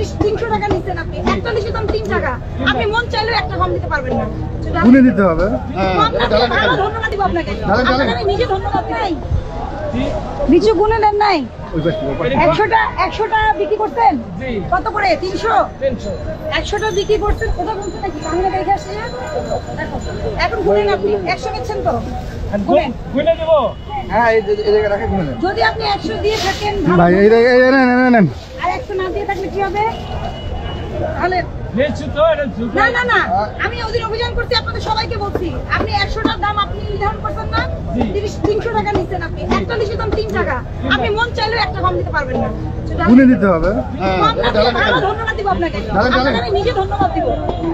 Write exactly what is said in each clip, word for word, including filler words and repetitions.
তিরিশ তিনশো টাকা নিচ্ছেন আপনি, একচল্লিশের দাম তিন টাকা, আপনি মন চাইলেও একটা কম দিতে পারবেন না। গুনে দিতে হবে। ধন্যবাদ দিব আপনাকে, আপনাকে নিজে ধন্যবাদ দিই। লিচু গুনে নেন নাই? একশোটা একশোটা বিক্রি করতেন কত করে? তিনশো একশোটা বিক্রি করতেন, ওটা বলতে নাকি আমি দেখে আসছি। এখন গুনেন আপনি, একশো নিচ্ছেন তো গুনে দেবো। হ্যাঁ এই জায়গায় রাখে গুনে নেন। যদি আপনি একশো দিয়ে থাকেন ভাই এই জায়গায় নেন নেন নেন। আর একশো না দিয়ে থাকলে কি হবে? তাহলে না না না, আমি ওদিন অভিযান করছি, আপনাদের সবাইকে বলছি, আপনি একশোটার দাম আপনি নির্ধারণ করছেন না, তিরিশ তিনশো টাকা নিচ্ছেন আপনি, একচল্লিশের দাম তিন টাকা, আপনি মন চাইলেও একটা কম দিতে পারবেন না। গুনে দিতে হবে। ধন্যবাদ দিব আপনাকে, আপনাকে নিজে ধন্যবাদ দিব।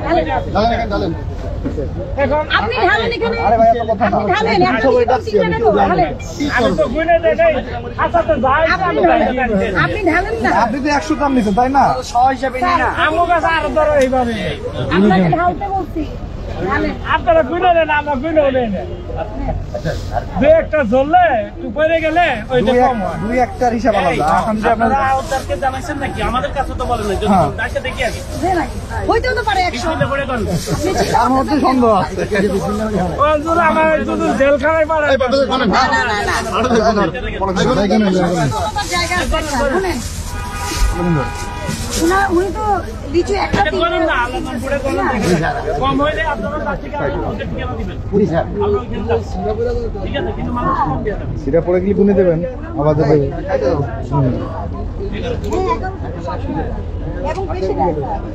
আপনি ঢালেন এখানে, আপনি ঢালেন একশো তিন টাকা দেবো, ঢালেন। আপনি ঢালেন না, আপনি তো একশো দাম নিচ্ছেন তাই না? আপনাকে ঢালতে বলছি, ঢালেন। আপনারা গুনে নেন, আমরা গুনে নেন। দুই একটা জ্বললে উপরে গেলে ওইটা কম হয়। দুই একটার হিসাব আলাদা। এখন যে আপনারা ওদেরকে জানাইছেন নাকি? আমাদের কাছে তো বলেন নাই। যদি তাকে দেখি আগে হইতেও তো পারে একশো। তার মধ্যে সন্দেহ আছে। ওজুর আমার শুধু জেলখানায় পারে। না না না না, জায়গা আছে, শুনেন উনা উনি তো লিচু একটা করেন না, আলাদা করে করেন না। কম হইলে আপনারা লাঠি কাটা ঠিকানা দিবেন। আমরা ওইখানে যাচ্ছি। ঠিক আছে, কিন্তু মানুষ কম দিয়ে দেবেন। সেটা পরে গেলে গুনে দেবেন আমাদের ভাই। এবং বেশি দেয়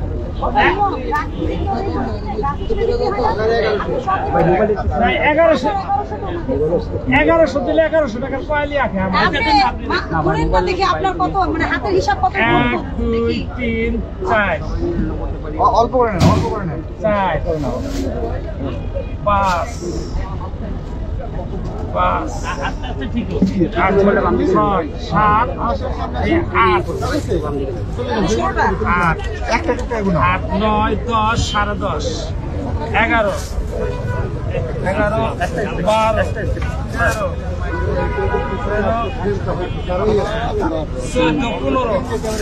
এগারোশো এগারোশো দিলে এগারোশো টাকার কয়েলি আঁকে। দেখি আপনার কত, মানে হাতের হিসাব কত? এক দুই তিন চার, অল্প করে নেন, অল্প করে নেন। চার পাঁচ পাঁচ আট ছয় সাত আট আট একটা একটা গুণ। আট নয় দশ সাড়ে দশ এগারো এগারো বারো তেরো চোদ্দ পনেরো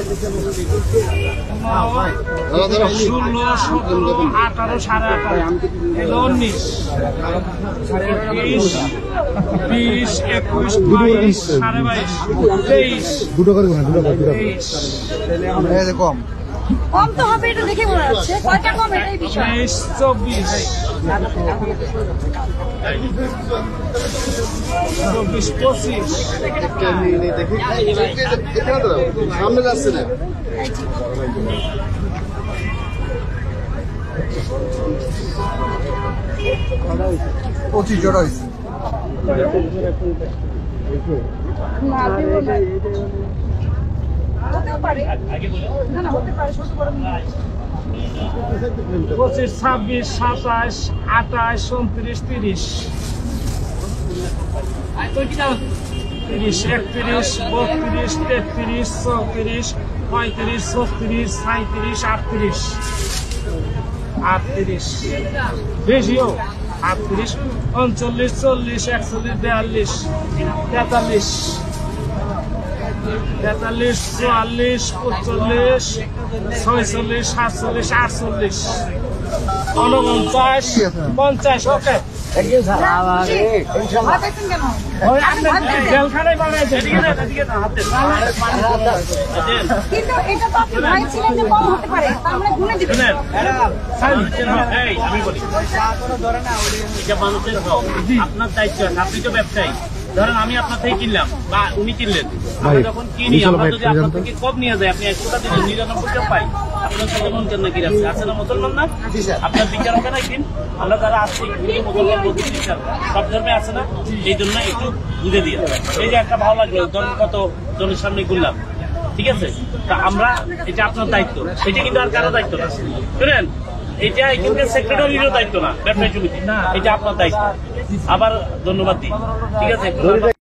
ষোলো সতেরো আঠারো সাড়ে আঠারো এলো উনিশ বিশ বিশ একুশ বাইশ সাড়ে বাইশ তেইশ দুটো করে গুনে, দুটো করে তেইশ কম। কম তো হবে, এটা দেখে মনে হচ্ছে কয়টা কম, এটাই বিষয়। তেইশ চব্বিশ চব্বিশ পঁচিশ সামনে যাচ্ছে না। পঁচিশ জোড়া হয়েছে। হতেও পারে, না না হতে পারে, ছোট বড় মিলে। পঁচিশ ছাব্বিশ সাতাশ আঠাশ উনত্রিশ তিরিশ তিরিশ একত্রিশ বত্রিশ তেত্রিশ চৌত্রিশ পঁয়ত্রিশ ছত্রিশ সাঁত্রিশ আটত্রিশ আটত্রিশ বেশিও আটত্রিশ উনচল্লিশ চল্লিশ একচল্লিশ বিয়াল্লিশ তেতাল্লিশ তেতাল্লিশ চুয়াল্লিশ পঁয়তাল্লিশ ছয়চল্লিশ সাতচল্লিশ আটচল্লিশ উনপঞ্চাশ পঞ্চাশ ওকে জেলখানায় বানাইছে। কিন্তু এটা তো আপনি ভাই ছিলেন যে কম হতে পারে, তার মানে গুনে দিবেন। আমি বলি এটা মানুষের হক, আপনার দায়িত্ব আছে। আপনি তো ব্যবসায়ী, ধরেন আমি আপনার থেকে কিনলাম বা উনি কিনলেন, আমরা যখন কিনি আমরা যদি আপনার থেকে কম নিয়ে যাই, আপনি একশোটা দিলে নিরানব্বইটা পাই, আপনার সাথে মন কেন কি আছে? আছে না মুসলমান না? আপনার বিচার হবে না কিন? আমরা যারা আছি মুসলমান বলতে বিচার সব ধর্মে আছে না? এই জন্য একটু বুঝে দিয়ে এই যে একটা ভালো লাগলো, ধরুন কত জনের সামনে ঘুরলাম, ঠিক আছে? তা আমরা এটা আপনার দায়িত্ব, এটা কিন্তু আর কারো দায়িত্ব না, শুনেন? এটা এখানকার সেক্রেটারিরও দায়িত্ব না, ব্যবসায়ী সমিতি, এটা আপনার দায়িত্ব। আবার ধন্যবাদ দিই, ঠিক আছে?